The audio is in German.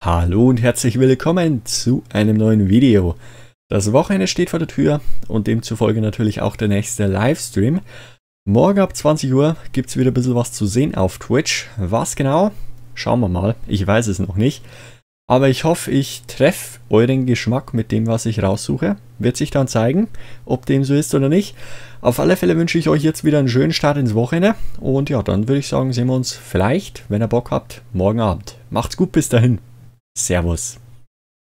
Hallo und herzlich willkommen zu einem neuen Video. Das Wochenende steht vor der Tür und demzufolge natürlich auch der nächste Livestream. Morgen ab 20 Uhr gibt es wieder ein bisschen was zu sehen auf Twitch. Was genau? Schauen wir mal. Ich weiß es noch nicht. Aber ich hoffe, ich treffe euren Geschmack mit dem, was ich raussuche. Wird sich dann zeigen, ob dem so ist oder nicht. Auf alle Fälle wünsche ich euch jetzt wieder einen schönen Start ins Wochenende. Und ja, dann würde ich sagen, sehen wir uns vielleicht, wenn ihr Bock habt, morgen Abend. Macht's gut bis dahin. Servus.